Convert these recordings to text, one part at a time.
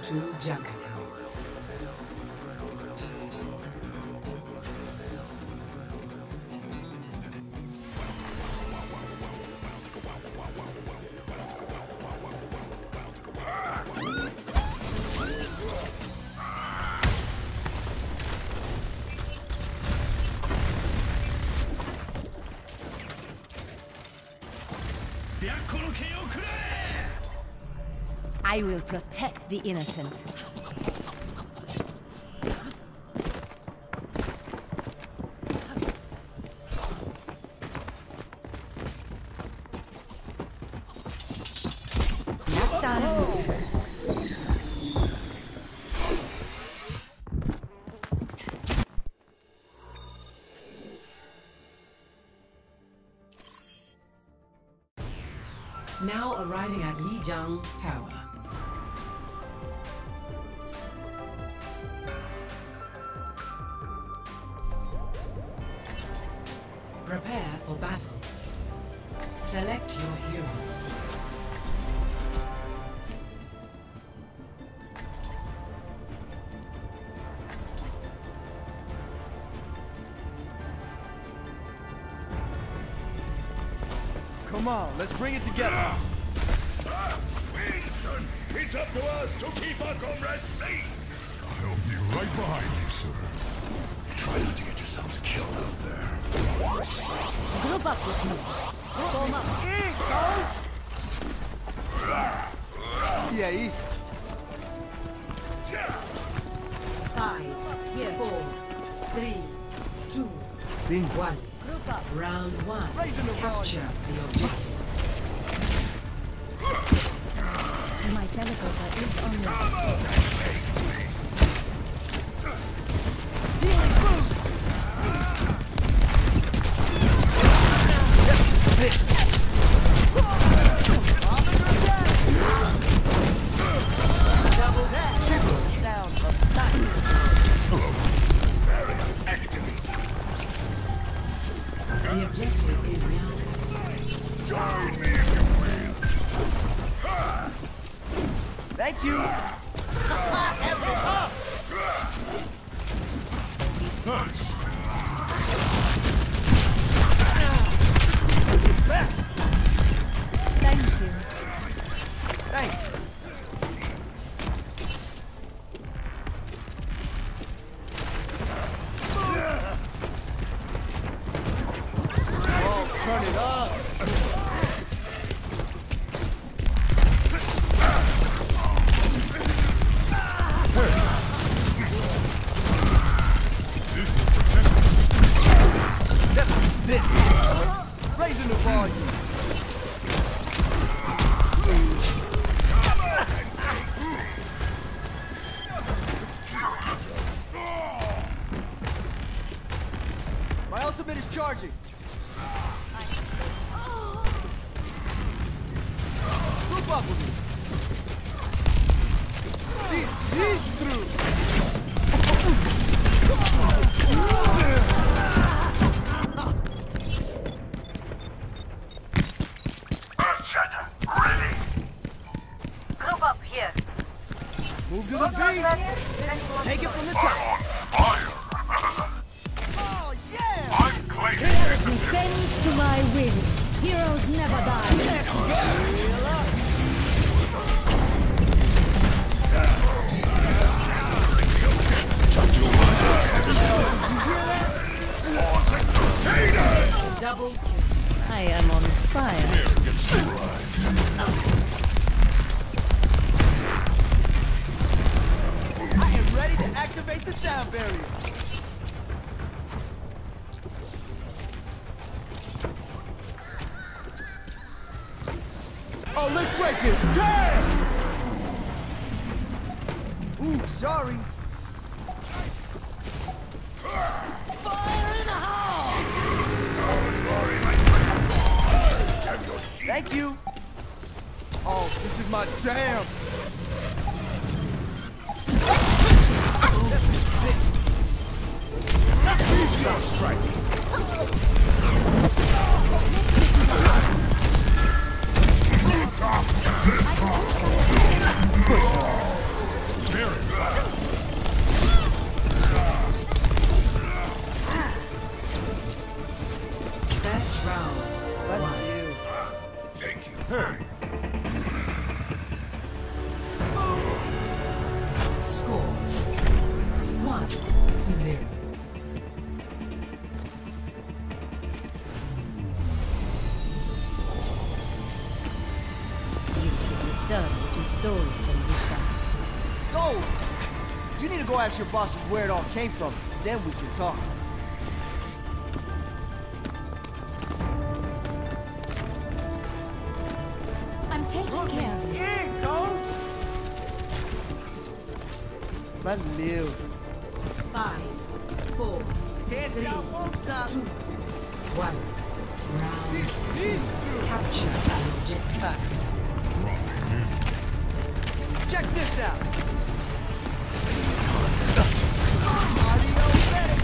to Junkertown. I will protect the innocent. Not done. Now arriving at Lijiang Tower. Prepare for battle. Select your hero. Come on, let's bring it together. Winston, it's up to us to keep our comrades safe. I'll be right behind you, sir. Try not to get yourselves killed out there. Group up with me. Form up. E aí? 5, 4, 3, 2, Sim. 1. Group up. Round 1. Raising the Capture the objective. My teleporter is on the... Healing boost! Double triple. Sound of sight. Activate. The objective is now. Join me if you will. Thank you! Thanks. Thank you. Thanks. Oh, turn it up! This will protect us. Raising the volume. My ultimate is charging. Group up with me. See, he's through. Earthshatter, ready. Group up here. Move to the beat. Take it from the top. Fire. Oh, yeah! I'm claiming Defense to my will. Heroes never die. Heal up. Crusaders. Double kill. I am on fire. Here gets the ride. I am ready to activate the sound barrier. Oh, let's break it! Damn! Ooh, sorry. Fire in the hole! Thank you. Oh, this is my jam. Please not strike. stole from Vishka. Stole! You need to go ask your bosses where it all came from. Then we can talk. I'm taking care of you. Here, coach! Valeu. 5, 4, Can't 3, stop, won't stop. 2, 1. Round 2. Capture an objective. Dropping in. Check this out. Audio ready.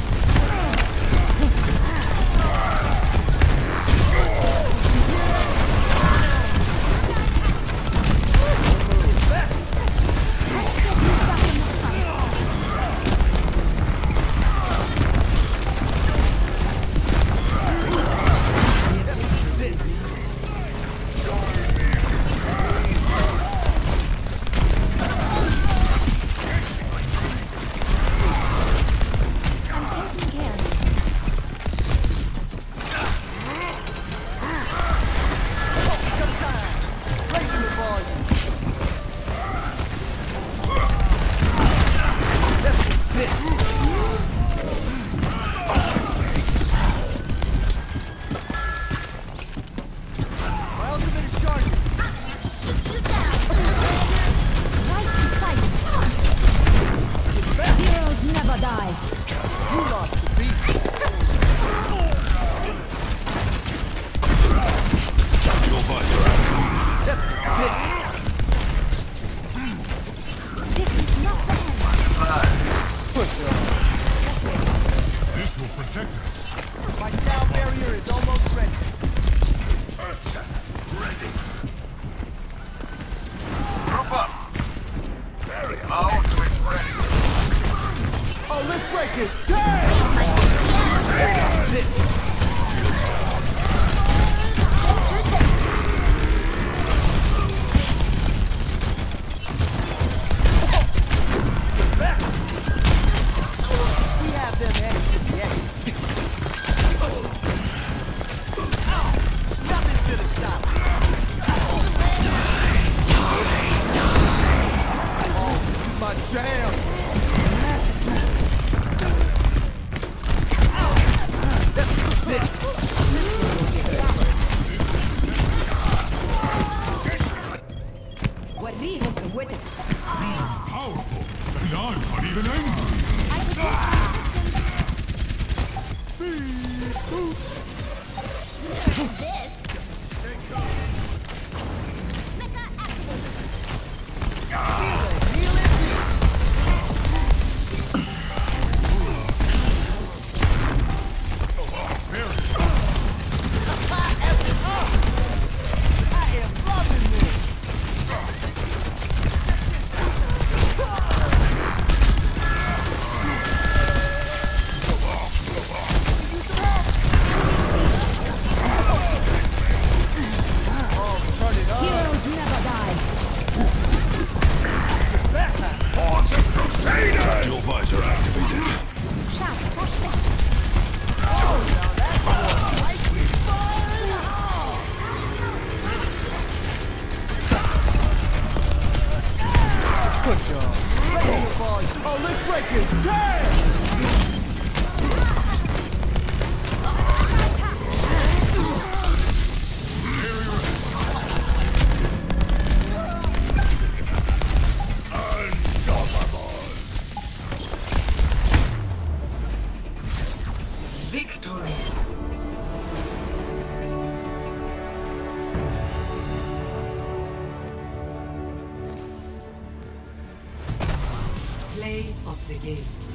Play of the game.